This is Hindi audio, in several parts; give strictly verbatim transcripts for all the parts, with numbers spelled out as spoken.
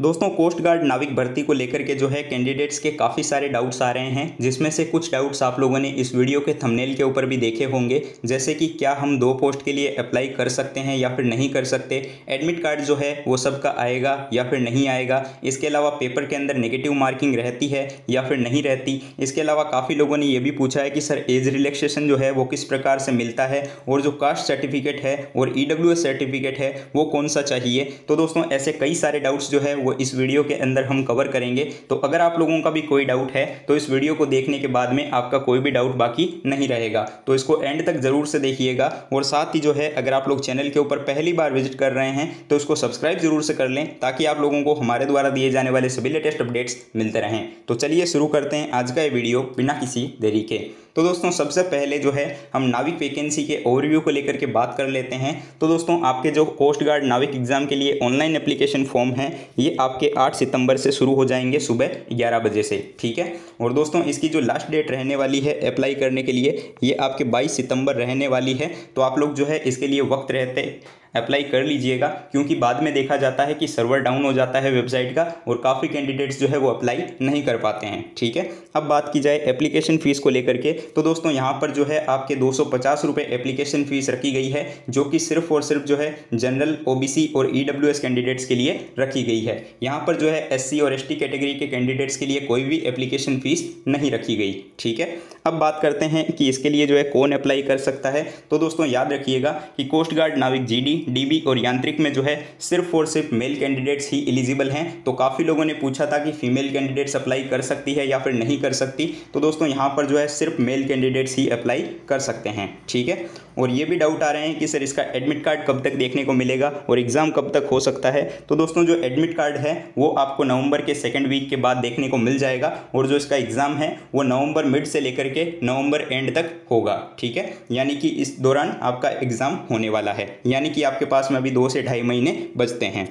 दोस्तों कोस्ट गार्ड नाविक भर्ती को लेकर के जो है कैंडिडेट्स के काफ़ी सारे डाउट्स आ रहे हैं, जिसमें से कुछ डाउट्स आप लोगों ने इस वीडियो के थंबनेल के ऊपर भी देखे होंगे। जैसे कि क्या हम दो पोस्ट के लिए अप्लाई कर सकते हैं या फिर नहीं कर सकते, एडमिट कार्ड जो है वो सबका आएगा या फिर नहीं आएगा, इसके अलावा पेपर के अंदर नेगेटिव मार्किंग रहती है या फिर नहीं रहती। इसके अलावा काफ़ी लोगों ने ये भी पूछा है कि सर एज रिलैक्सेशन जो है वो किस प्रकार से मिलता है, और जो कास्ट सर्टिफिकेट है और ई डब्ल्यू एस सर्टिफिकेट है वो कौन सा चाहिए। तो दोस्तों ऐसे कई सारे डाउट्स जो है वो इस वीडियो के अंदर हम कवर करेंगे। तो अगर आप लोगों का भी कोई डाउट है तो इस वीडियो को देखने के बाद में आपका कोई भी डाउट बाकी नहीं रहेगा, तो इसको एंड तक जरूर से देखिएगा। और साथ ही जो है अगर आप लोग चैनल के ऊपर पहली बार विजिट कर रहे हैं तो इसको सब्सक्राइब जरूर से कर लें, ताकि आप लोगों को हमारे द्वारा दिए जाने वाले सभी लेटेस्ट अपडेट्स मिलते रहें। तो चलिए शुरू करते हैं आज का ये वीडियो बिना किसी देरी के। तो दोस्तों सबसे पहले जो है हम नाविक वैकेंसी के ओवरव्यू को लेकर के बात कर लेते हैं। तो दोस्तों आपके जो कोस्ट गार्ड नाविक एग्जाम के लिए ऑनलाइन एप्लीकेशन फॉर्म है ये आपके आठ सितंबर से शुरू हो जाएंगे सुबह ग्यारह बजे से, ठीक है। और दोस्तों इसकी जो लास्ट डेट रहने वाली है अप्लाई करने के लिए ये आपके बाईस सितंबर रहने वाली है। तो आप लोग जो है इसके लिए वक्त रहते अप्लाई कर लीजिएगा, क्योंकि बाद में देखा जाता है कि सर्वर डाउन हो जाता है वेबसाइट का और काफ़ी कैंडिडेट्स जो है वो अप्लाई नहीं कर पाते हैं, ठीक है। अब बात की जाए एप्लीकेशन फ़ीस को लेकर के, तो दोस्तों यहाँ पर जो है आपके दो सौ पचास रुपये एप्लीकेशन फ़ीस रखी गई है, जो कि सिर्फ और सिर्फ जो है जनरल, ओबीसी और ई डब्ल्यू एस कैंडिडेट्स के लिए रखी गई है। यहाँ पर जो है एससी और एसटी कैटेगरी के कैंडिडेट्स के लिए कोई भी एप्लीकेशन फ़ीस नहीं रखी गई, ठीक है। अब बात करते हैं कि इसके लिए जो है कौन अप्लाई कर सकता है। तो दोस्तों याद रखिएगा कि कोस्ट गार्ड नाविक जीडी, डीबी और यांत्रिक में जो है सिर्फ और सिर्फ मेल कैंडिडेट्स ही एलिजिबल हैं। तो काफ़ी लोगों ने पूछा था कि फीमेल कैंडिडेट्स अप्लाई कर सकती है या फिर नहीं कर सकती। तो दोस्तों यहाँ पर जो है सिर्फ मेल कैंडिडेट्स ही अप्लाई कर सकते हैं, ठीक है। और ये भी डाउट आ रहे हैं कि सर इसका एडमिट कार्ड कब तक देखने को मिलेगा और एग्ज़ाम कब तक हो सकता है। तो दोस्तों जो एडमिट कार्ड है वो आपको नवंबर के सेकंड वीक के बाद देखने को मिल जाएगा, और जो इसका एग्ज़ाम है वो नवंबर मिड से लेकर के नवंबर एंड तक होगा, ठीक है। यानी कि इस दौरान आपका एग्ज़ाम होने वाला है, यानी कि आपके पास में अभी दो से ढाई महीने बचते हैं।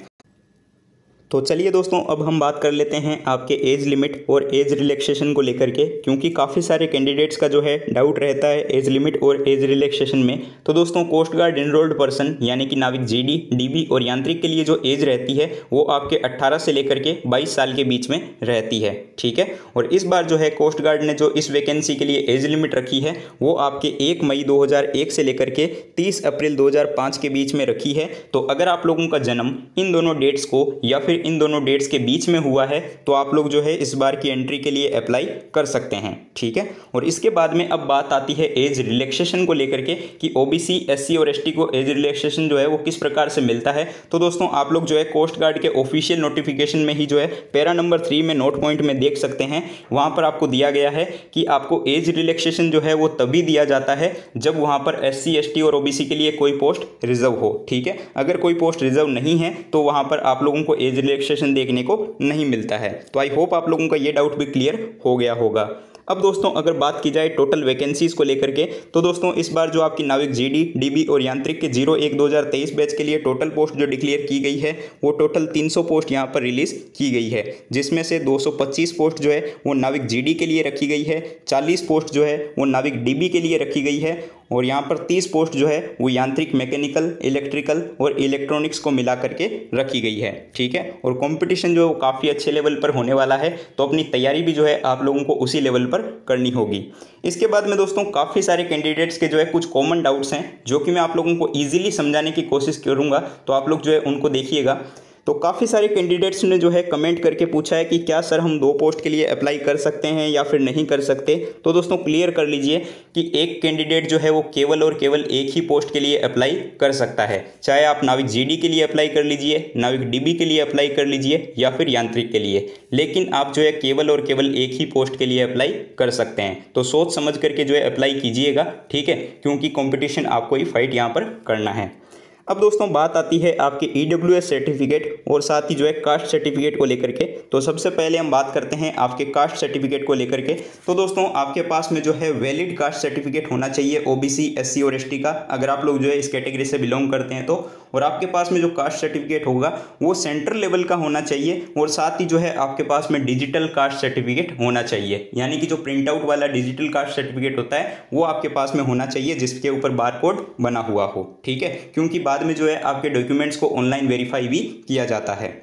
तो चलिए दोस्तों अब हम बात कर लेते हैं आपके एज लिमिट और एज रिलैक्सेशन को लेकर के, क्योंकि काफ़ी सारे कैंडिडेट्स का जो है डाउट रहता है एज लिमिट और एज रिलैक्सेशन में। तो दोस्तों कोस्ट गार्ड इनरोल्ड पर्सन यानी कि नाविक जीडी, डीबी और यांत्रिक के लिए जो एज रहती है वो आपके अट्ठारह से लेकर के बाईस साल के बीच में रहती है, ठीक है। और इस बार जो है कोस्ट गार्ड ने जो इस वैकेंसी के लिए एज लिमिट रखी है वो आपके एक मई दो हज़ार एक से लेकर के तीस अप्रैल दो हज़ार पाँच के बीच में रखी है। तो अगर आप लोगों का जन्म इन दोनों डेट्स को या फिर इन दोनों डेट्स के बीच में हुआ है तो आप लोग जो है इस बार की एंट्री के लिए अप्लाई कर सकते हैं, ठीक है। और इसके बाद में अब बात आती है एज रिलैक्सेशन को लेकर के कि ओबीसी, एससी और एसटी को एज रिलैक्सेशन जो है वो किस प्रकार से मिलता है। तो दोस्तों आप लोग जो है कोस्ट गार्ड के ऑफिशियल नोटिफिकेशन में ही जो है पैरा नंबर थ्री में नोट पॉइंट में देख सकते हैं, वहां पर आपको दिया गया है कि आपको एज रिलैक्सेशन जो है वो तभी दिया जाता है जब वहां पर एससी, एसटी और ओबीसी के लिए कोई पोस्ट रिजर्व हो, ठीक है। अगर कोई पोस्ट रिजर्व नहीं है तो वहां पर आप लोगों को एज रिलैक्सेशन देखने को नहीं मिलता है। तो आई होप आप लोगों का ये डाउट भी क्लियर हो गया होगा। अब दोस्तों अगर बात की जाए टोटल वैकेंसीज को लेकर के, तो दोस्तों इस बार जो आपकी नाविक जीडी, डीबी और यांत्रिक के जीरो एक दो हज़ार तेईस बैच के लिए टोटल पोस्ट जो डिक्लेयर की गई है वो टोटल तीन सौ पोस्ट यहाँ पर रिलीज की गई है, जिसमें से दो सौ पच्चीस पोस्ट जो है वो नाविक जीडी के लिए रखी गई है, चालीस पोस्ट जो है वो नाविक डीबी के लिए रखी गई है, और यहाँ पर तीस पोस्ट जो है वो यांत्रिक, मैकेनिकल, इलेक्ट्रिकल और इलेक्ट्रॉनिक्स को मिला करके रखी गई है, ठीक है। और कंपटीशन जो काफ़ी अच्छे लेवल पर होने वाला है, तो अपनी तैयारी भी जो है आप लोगों को उसी लेवल पर करनी होगी। इसके बाद में दोस्तों काफ़ी सारे कैंडिडेट्स के जो है कुछ कॉमन डाउट्स हैं जो कि मैं आप लोगों को ईजिली समझाने की कोशिश करूँगा, तो आप लोग जो है उनको देखिएगा। तो काफ़ी सारे कैंडिडेट्स ने जो है कमेंट करके पूछा है कि क्या सर हम दो पोस्ट के लिए अप्लाई कर सकते हैं या फिर नहीं कर सकते। तो दोस्तों क्लियर कर लीजिए कि एक कैंडिडेट जो है वो केवल और केवल एक ही पोस्ट के लिए अप्लाई कर सकता है, चाहे आप नाविक जीडी के लिए अप्लाई कर लीजिए, नाविक डीबी के लिए अप्लाई कर लीजिए या फिर यांत्रिक के लिए, लेकिन आप जो है केवल और केवल एक ही पोस्ट के लिए अप्लाई कर सकते हैं। तो सोच समझ करके जो है अप्लाई कीजिएगा, ठीक है, क्योंकि कॉम्पिटिशन आपको ही फाइट यहाँ पर करना है। अब दोस्तों बात आती है आपके ई डब्ल्यू एस सर्टिफिकेट और साथ ही जो है कास्ट सर्टिफिकेट को लेकर के। तो सबसे पहले हम बात करते हैं आपके कास्ट सर्टिफिकेट को लेकर के। तो दोस्तों आपके पास में जो है वैलिड कास्ट सर्टिफिकेट होना चाहिए ओबीसी, एससी और एसटी का, अगर आप लोग जो है इस कैटेगरी से बिलोंग करते हैं तो। और आपके पास में जो कास्ट सर्टिफिकेट होगा वो सेंट्रल लेवल का होना चाहिए, और साथ ही जो है आपके पास में डिजिटल कास्ट सर्टिफिकेट होना चाहिए, यानी कि जो प्रिंट आउट वाला डिजिटल कास्ट सर्टिफिकेट होता है वो आपके पास में होना चाहिए, जिसके ऊपर बारकोड बना हुआ हो, ठीक है, क्योंकि बाद में जो है आपके डॉक्यूमेंट्स को ऑनलाइन वेरीफाई भी किया जाता है।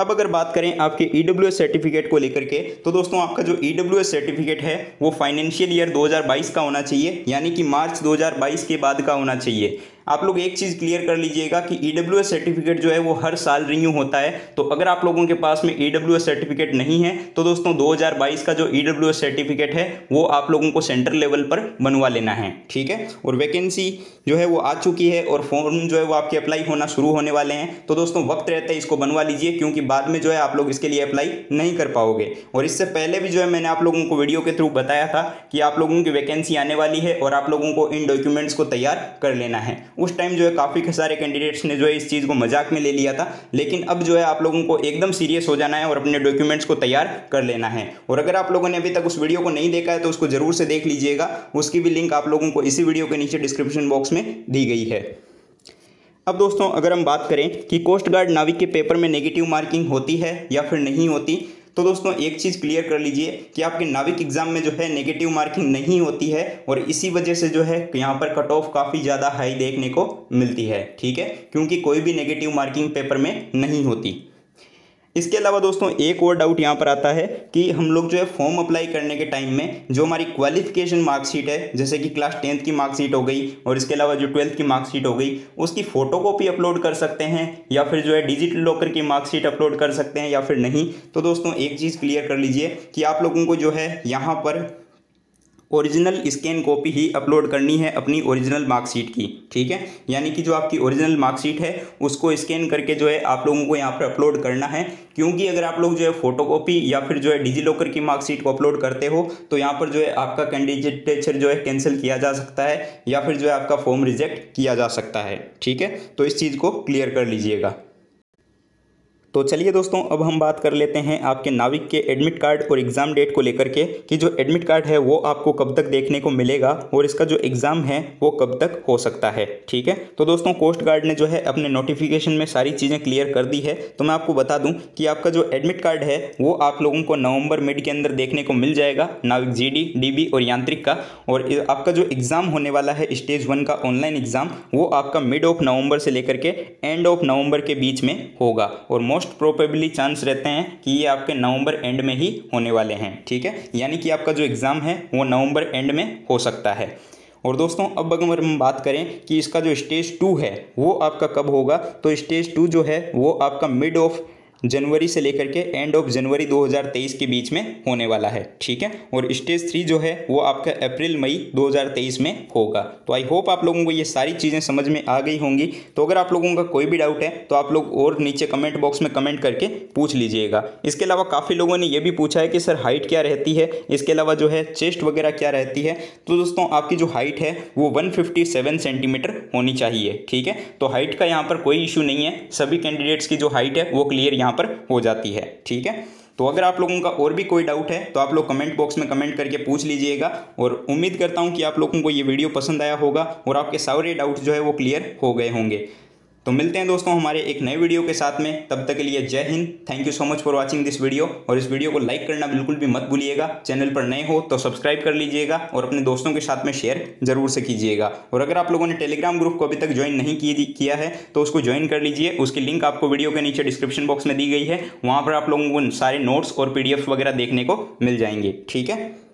अब अगर बात करें आपके ई डब्ल्यू एस सर्टिफिकेट को लेकर के, तो दोस्तों आपका जो ई डब्ल्यू एस सर्टिफिकेट है वो फाइनेंशियल ईयर दो हज़ार बाईस का होना चाहिए, यानी कि मार्च दो हज़ार बाईस के बाद का होना चाहिए। आप लोग एक चीज़ क्लियर कर लीजिएगा कि ई डब्ल्यू एस सर्टिफिकेट जो है वो हर साल रिन्यू होता है। तो अगर आप लोगों के पास में ई डब्ल्यू एस सर्टिफिकेट नहीं है तो दोस्तों दो हज़ार बाईस का जो ई डब्ल्यू एस सर्टिफिकेट है वो आप लोगों को सेंटर लेवल पर बनवा लेना है, ठीक है। और वैकेंसी जो है वो आ चुकी है और फॉर्म जो है वो आपके अप्लाई होना शुरू होने वाले हैं। तो दोस्तों वक्त रहते हैं इसको बनवा लीजिए, क्योंकि बाद में जो है आप लोग इसके लिए अप्लाई नहीं कर पाओगे। और इससे पहले भी जो है मैंने आप लोगों को वीडियो के थ्रू बताया था कि आप लोगों की वैकेंसी आने वाली है और आप लोगों को इन डॉक्यूमेंट्स को तैयार कर लेना है। उस टाइम जो है काफ़ी सारे कैंडिडेट्स ने जो है इस चीज़ को मजाक में ले लिया था, लेकिन अब जो है आप लोगों को एकदम सीरियस हो जाना है और अपने डॉक्यूमेंट्स को तैयार कर लेना है। और अगर आप लोगों ने अभी तक उस वीडियो को नहीं देखा है तो उसको जरूर से देख लीजिएगा, उसकी भी लिंक आप लोगों को इसी वीडियो के नीचे डिस्क्रिप्शन बॉक्स में दी गई है। अब दोस्तों अगर हम बात करें कि कोस्ट गार्ड नाविक के पेपर में नेगेटिव मार्किंग होती है या फिर नहीं होती, तो दोस्तों एक चीज़ क्लियर कर लीजिए कि आपके नाविक एग्जाम में जो है नेगेटिव मार्किंग नहीं होती है और इसी वजह से जो है यहाँ पर कट ऑफ काफ़ी ज़्यादा हाई देखने को मिलती है, ठीक है, क्योंकि कोई भी नेगेटिव मार्किंग पेपर में नहीं होती। इसके अलावा दोस्तों एक और डाउट यहाँ पर आता है कि हम लोग जो है फॉर्म अप्लाई करने के टाइम में जो हमारी क्वालिफिकेशन मार्कशीट है, जैसे कि क्लास टेंथ की मार्कशीट हो गई और इसके अलावा जो ट्वेल्थ की मार्कशीट हो गई, उसकी फ़ोटोकॉपी अपलोड कर सकते हैं या फिर जो है डिजिटल लॉकर की मार्कशीट अपलोड कर सकते हैं या फिर नहीं। तो दोस्तों एक चीज़ क्लियर कर लीजिए कि आप लोगों को जो है यहाँ पर ओरिजिनल स्कैन कॉपी ही अपलोड करनी है अपनी ओरिजिनल मार्कशीट की, ठीक है। यानी कि जो आपकी ओरिजिनल मार्कशीट है उसको स्कैन करके जो है आप लोगों को यहाँ पर अपलोड करना है, क्योंकि अगर आप लोग जो है फोटोकॉपी या फिर जो है डिजी लॉकर की मार्कशीट को अपलोड करते हो तो यहाँ पर जो है आपका कैंडिडेचर जो है कैंसिल किया जा सकता है या फिर जो है आपका फॉर्म रिजेक्ट किया जा सकता है, ठीक है। तो इस चीज़ को क्लियर कर लीजिएगा। तो चलिए दोस्तों अब हम बात कर लेते हैं आपके नाविक के एडमिट कार्ड और एग्ज़ाम डेट को लेकर के कि जो एडमिट कार्ड है वो आपको कब तक देखने को मिलेगा और इसका जो एग्ज़ाम है वो कब तक हो सकता है, ठीक है। तो दोस्तों कोस्ट गार्ड ने जो है अपने नोटिफिकेशन में सारी चीज़ें क्लियर कर दी है। तो मैं आपको बता दूं कि आपका जो एडमिट कार्ड है वो आप लोगों को नवंबर मिड के अंदर देखने को मिल जाएगा, नाविक जीडी, डीबी और यांत्रिक का। और आपका जो एग्ज़ाम होने वाला है स्टेज वन का ऑनलाइन एग्ज़ाम, वो आपका मिड ऑफ नवंबर से लेकर के एंड ऑफ नवंबर के बीच में होगा और मोस्ट प्रोबेबली चांस रहते हैं कि ये आपके नवंबर एंड में ही होने वाले हैं, ठीक है। यानी कि आपका जो एग्ज़ाम है वो नवंबर एंड में हो सकता है। और दोस्तों अब अगर हम बात करें कि इसका जो स्टेज टू है वो आपका कब होगा, तो स्टेज टू जो है वो आपका मिड ऑफ जनवरी से लेकर के एंड ऑफ जनवरी दो हज़ार तेईस के बीच में होने वाला है, ठीक है। और स्टेज थ्री जो है वो आपका अप्रैल मई दो हज़ार तेईस में होगा। तो आई होप आप लोगों को ये सारी चीज़ें समझ में आ गई होंगी। तो अगर आप लोगों का कोई भी डाउट है तो आप लोग और नीचे कमेंट बॉक्स में कमेंट करके पूछ लीजिएगा। इसके अलावा काफ़ी लोगों ने यह भी पूछा है कि सर हाइट क्या रहती है, इसके अलावा जो है चेस्ट वगैरह क्या रहती है। तो दोस्तों आपकी जो हाइट है वो वन फिफ्टी सेवन सेंटीमीटर होनी चाहिए, ठीक है। तो हाइट का यहाँ पर कोई इशू नहीं है, सभी कैंडिडेट्स की जो हाइट है वो क्लियर यहाँ पर हो जाती है, ठीक है। तो अगर आप लोगों का और भी कोई डाउट है तो आप लोग कमेंट बॉक्स में कमेंट करके पूछ लीजिएगा। और उम्मीद करता हूं कि आप लोगों को ये वीडियो पसंद आया होगा और आपके सारे डाउट जो है वो क्लियर हो गए होंगे। तो मिलते हैं दोस्तों हमारे एक नए वीडियो के साथ में, तब तक के लिए जय हिंद। Thank you so much for watching this video. और इस वीडियो को लाइक करना बिल्कुल भी मत भूलिएगा। चैनल पर नए हो तो सब्सक्राइब कर लीजिएगा और अपने दोस्तों के साथ में शेयर जरूर से कीजिएगा। और अगर आप लोगों ने टेलीग्राम ग्रुप को अभी तक ज्वाइन नहीं किया है तो उसको ज्वाइन कर लीजिए। उसकी लिंक आपको वीडियो के नीचे डिस्क्रिप्शन बॉक्स में दी गई है, वहाँ पर आप लोगों को सारे नोट्स और पी डी एफ वगैरह देखने को मिल जाएंगे, ठीक है।